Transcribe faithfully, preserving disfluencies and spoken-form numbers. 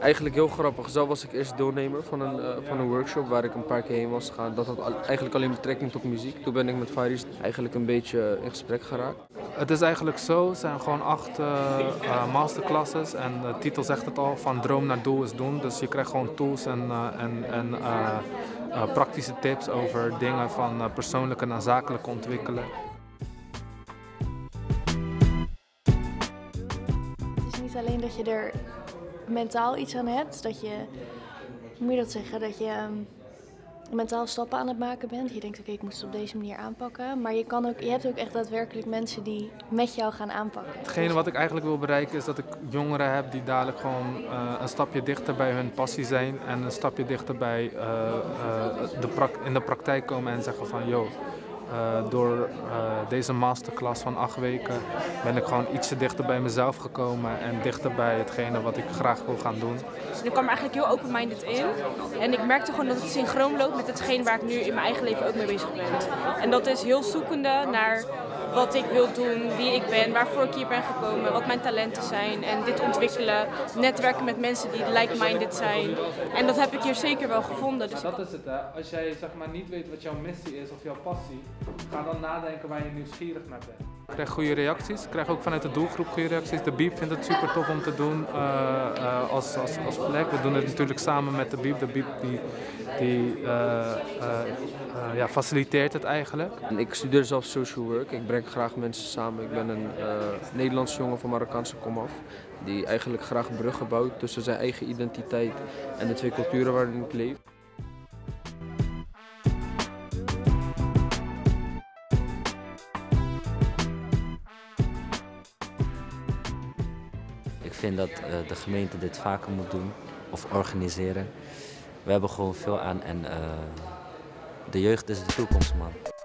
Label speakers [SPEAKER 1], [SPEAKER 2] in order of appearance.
[SPEAKER 1] eigenlijk heel grappig. Zelf was ik eerst deelnemer van een, uh, van een workshop waar ik een paar keer heen was gegaan. Dat had al, eigenlijk alleen betrekking tot muziek. Toen ben ik met Faris eigenlijk een beetje in gesprek geraakt.
[SPEAKER 2] Het is eigenlijk zo, het zijn gewoon acht uh, uh, masterclasses en de titel zegt het al, van droom naar doel is doen. Dus je krijgt gewoon tools en, uh, en, en uh, uh, praktische tips over dingen van uh, persoonlijke naar zakelijke ontwikkelen.
[SPEAKER 3] Het is niet alleen dat je er mentaal iets aan hebt, dat je, hoe moet je dat zeggen, dat je um, mentaal stappen aan het maken bent. Je denkt, oké, okay, ik moet het op deze manier aanpakken. Maar je, kan ook, je hebt ook echt daadwerkelijk mensen die met jou gaan aanpakken.
[SPEAKER 2] Hetgene wat ik eigenlijk wil bereiken is dat ik jongeren heb die dadelijk gewoon uh, een stapje dichter bij hun passie zijn. En een stapje dichter bij uh, uh, de prak in de praktijk komen en zeggen van, yo, uh, door uh, deze masterclass van acht weken ben ik gewoon ietsje dichter bij mezelf gekomen. En dichter bij hetgene wat ik graag wil gaan doen.
[SPEAKER 4] Ik kwam er eigenlijk heel open-minded in en ik merkte gewoon dat het synchroon loopt met hetgeen waar ik nu in mijn eigen leven ook mee bezig ben. En dat is heel zoekende naar wat ik wil doen, wie ik ben, waarvoor ik hier ben gekomen, wat mijn talenten zijn en dit ontwikkelen, netwerken met mensen die like-minded zijn. En dat heb ik hier zeker wel gevonden. Dus
[SPEAKER 2] dat is het, hè. Als jij zeg maar niet weet wat jouw missie is of jouw passie, ga dan nadenken waar je nieuwsgierig naar bent. Ik krijg goede reacties, ik krijg ook vanuit de doelgroep goede reacties. De Beep vindt het super tof om te doen uh, uh, als, als, als plek. We doen het natuurlijk samen met de Beep. De Beep die, die uh, uh, uh, ja, faciliteert het eigenlijk.
[SPEAKER 1] Ik studeer zelf social work. Ik breng graag mensen samen. Ik ben een uh, Nederlandse jongen van Marokkaanse komaf. Die eigenlijk graag bruggen bouwt tussen zijn eigen identiteit en de twee culturen waarin ik leef.
[SPEAKER 5] Ik vind dat uh, de gemeente dit vaker moet doen of organiseren. We hebben gewoon veel aan en uh, de jeugd is de toekomst, man.